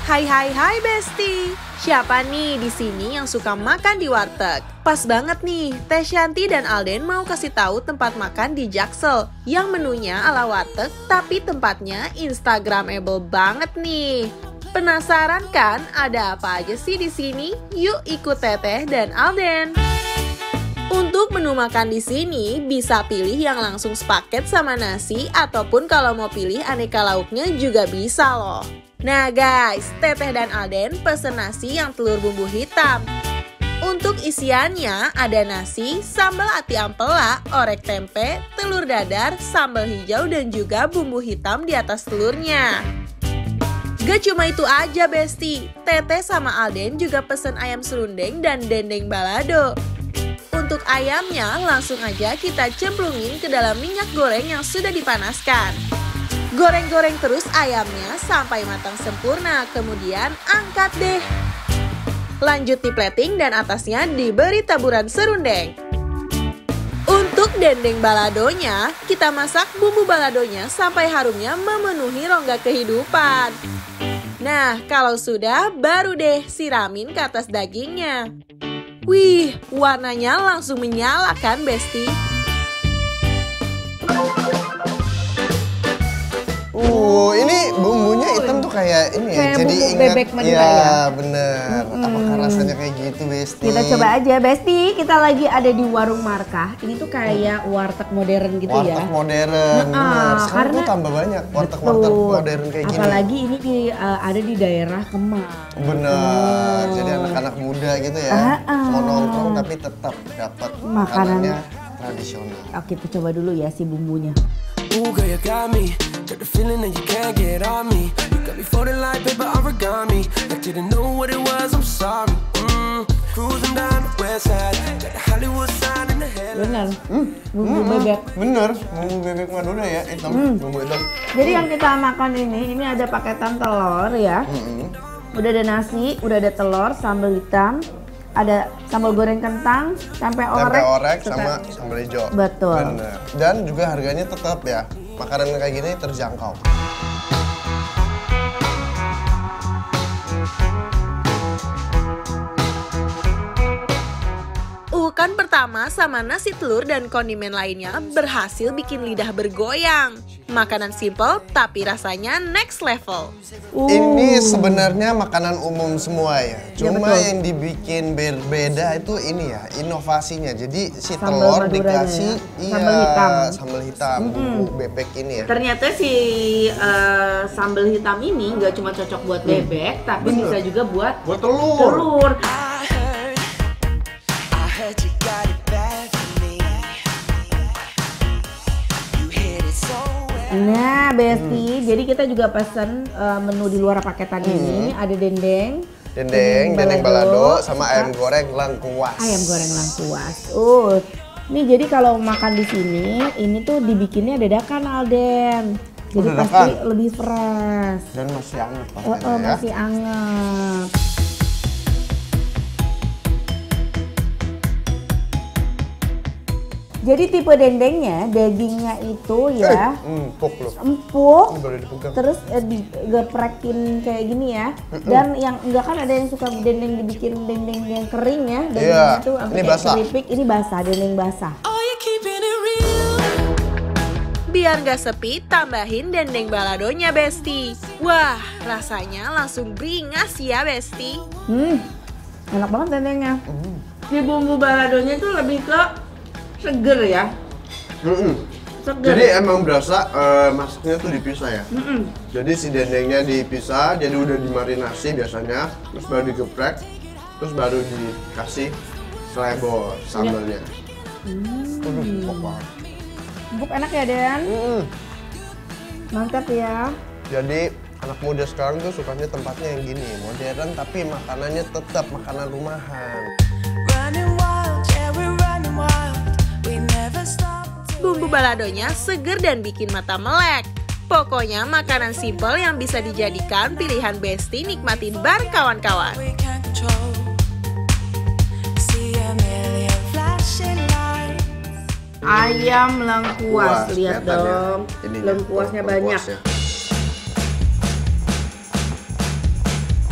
Hai hai hai Besti. Siapa nih di sini yang suka makan di warteg? Pas banget nih, Teh Shanty dan Alden mau kasih tahu tempat makan di Jaksel yang menunya ala warteg tapi tempatnya instagramable banget nih. Penasaran kan ada apa aja sih di sini? Yuk ikut Teteh dan Alden. Untuk menu makan di sini bisa pilih yang langsung sepaket sama nasi ataupun kalau mau pilih aneka lauknya juga bisa loh. Nah guys, Teteh dan Alden pesen nasi yang telur bumbu hitam. Untuk isiannya ada nasi, sambal ati ampela, orek tempe, telur dadar, sambal hijau dan juga bumbu hitam di atas telurnya. Gak cuma itu aja Besti, Teteh sama Alden juga pesen ayam serundeng dan dendeng balado. Untuk ayamnya langsung aja kita cemplungin ke dalam minyak goreng yang sudah dipanaskan. Goreng-goreng terus ayamnya sampai matang sempurna, kemudian angkat deh. Lanjut di plating dan atasnya diberi taburan serundeng. Untuk dendeng baladonya, kita masak bumbu baladonya sampai harumnya memenuhi rongga kehidupan. Nah, kalau sudah, baru deh siramin ke atas dagingnya. Wih, warnanya langsung menyala kan, Besti? Ini bumbunya hitam tuh kayak ini ya, kayak jadi bumbu ingat. bebek Madura Ya, ya? bener. Apakah rasanya kayak gitu, Besti? Kita coba aja, Besti. Kita lagi ada di Warung Markah. Ini tuh kayak warteg modern gitu ya. Warteg modern, bener. Sekarang tuh tambah banyak warteg-warteg modern kayak gini. Apalagi ini ada di daerah Kemang. Bener, jadi anak-anak muda gitu ya. Mau nongkrong tapi tetap dapat makanannya tradisional. Oke, kita coba dulu ya si bumbunya. Ooh, girl, you got me. Got the feeling that you can't get on me. You got me folding like paper origami. Like didn't know what it was, I'm sorry. Cruising down the west side. Got the Hollywood sign in the head. Benar. Bumbu bebek. Bener, bumbu bebek Madura ya, hitam. Bumbu hitam. Jadi yang kita makan ini ada paketan telur ya. Udah ada nasi, udah ada telur, sambal hitam. Ada sambal goreng kentang, tempe orek sama sambal hijau. Betul. Bener. Dan juga harganya tetap ya, makanan kayak gini terjangkau. Ukan pertama sama nasi telur dan kondimen lainnya berhasil bikin lidah bergoyang. Makanan simple tapi rasanya next level. Ini sebenarnya makanan umum semua ya. Cuma betul. yang dibikin berbeda itu ini ya, inovasinya. Jadi si Sambal telur Maduranya dikasih ya. Sambal hitam. Sambal hitam, bumbu bebek ini ya. Ternyata si sambal hitam ini nggak cuma cocok buat bebek, tapi bisa juga buat telur. telur. I heard you got it bad for me. You hit it so well. Nah, Besti, jadi kita juga pesen menu di luar paketan ini. Ada dendeng Balado sama ayam goreng lengkuas. Ayam goreng lengkuas. Nih jadi kalau makan di sini, ini tuh dibikinnya dadakan, Alden. Jadi pasti lebih fresh. Dan masih hangat pastinya ya. Masih hangat. Jadi tipe dendengnya, dagingnya itu ya Empuk loh. empuk, Ini boleh dipegang. terus digeprekin kayak gini ya. Dan yang enggak kan ada yang suka dendeng dibikin dendeng yang kering ya. Dendengnya tuh ini basah. keripik, ini basah, dendeng basah. Oh, you keeping it real. Biar gak sepi, tambahin dendeng baladonya Besti. Wah, rasanya langsung beringas ya Besti. Enak banget dendengnya. Si bumbu baladonya itu lebih ke seger ya. Seger. Jadi emang berasa masaknya tuh dipisah ya. Jadi si dendengnya dipisah, jadi udah dimarinasi biasanya, terus baru digeprek, terus baru dikasih selebor sambalnya. Empuk banget. Empuk enak ya, Den? Mantap ya. Jadi anak muda sekarang tuh sukanya tempatnya yang gini, modern tapi makanannya tetap makanan rumahan. Running wild, yeah, we're running wild. We never stop. Bumbu baladonya seger dan bikin mata melek. Pokoknya makanan simple yang bisa dijadikan pilihan Besti nikmatin bareng kawan-kawan. We can't control. See a million flashing lights. Ayam lengkuas, lihat kelihatan ya. dong. Ininya, Lengkuasnya banyak. lengkuasnya.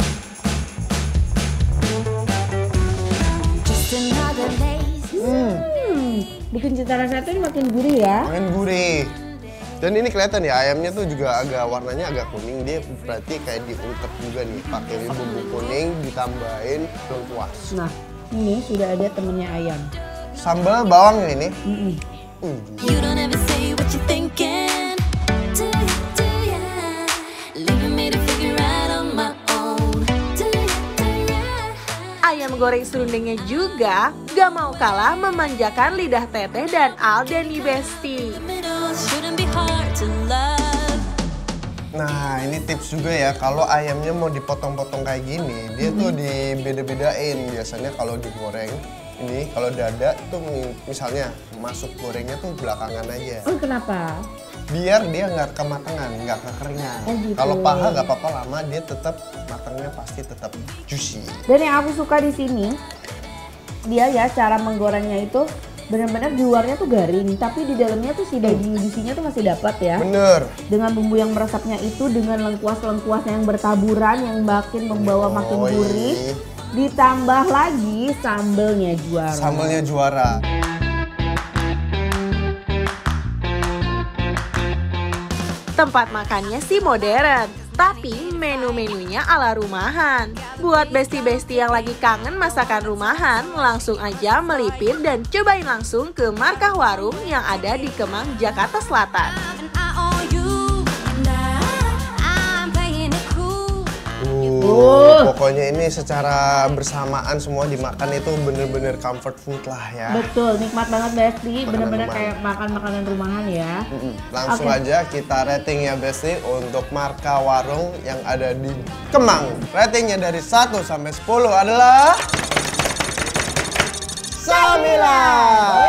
Bikin cita rasa itu makin gurih ya. Makin gurih. Dan ini kelihatan ya, ayamnya tuh juga warnanya agak kuning. Dia berarti kayak diungkep juga nih, pakai bumbu kuning ditambahin lengkuas. Nah, ini sudah ada temennya ayam. Sambal bawangnya ini. You don't ever say what you're thinking. Do ya? Leaving me to figure out on my own. Do ya? Ayam goreng serundengnya juga gak mau kalah memanjakan lidah Teteh dan Alden nih Besti. Middle shouldn't be hard to love. Nah, ini tips juga ya, kalau ayamnya mau dipotong-potong kayak gini, dia tuh dibeda-bedain. Biasanya kalau digoreng, ini kalau dada tuh misalnya masuk gorengnya tuh belakangan aja. Oh, kenapa? Biar dia nggak kematangan, nggak kekeringan. Oh, gitu. Kalau paha nggak apa-apa lama, dia tetap matangnya pasti tetap juicy. Dan yang aku suka di sini, dia ya cara menggorengnya itu benar-benar di luarnya tuh garing, tapi di dalamnya tuh si daging juicy-nya tuh masih dapat ya. Bener. Dengan bumbu yang meresapnya itu, dengan lengkuas-lengkuasnya yang bertaburan yang makin membawa makin gurih. Ditambah lagi sambelnya juara. Sambelnya juara. Tempat makannya sih modern, tapi menu-menunya ala rumahan. Buat besti-besti yang lagi kangen masakan rumahan, langsung aja melipir dan cobain langsung ke Markah Warung yang ada di Kemang, Jakarta Selatan. And I owe you. Now I'm playing it cool. Pokoknya ini secara bersamaan semua dimakan itu bener-bener comfort food lah ya. Betul, nikmat banget Besti, Makanan bener-bener rumahan. kayak makan makanan rumahan ya. Langsung Oke. aja kita rating ya Besti untuk Markah Warung yang ada di Kemang. Ratingnya dari 1 sampai 10 adalah 9.